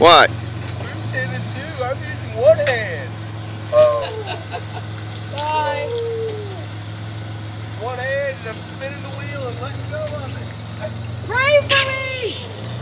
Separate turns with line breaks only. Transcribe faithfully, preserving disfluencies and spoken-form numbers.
What?
You're sitting too. I'm using one hand.
Bye.
One hand and I'm spinning the wheel and letting go of it.
Pray for me!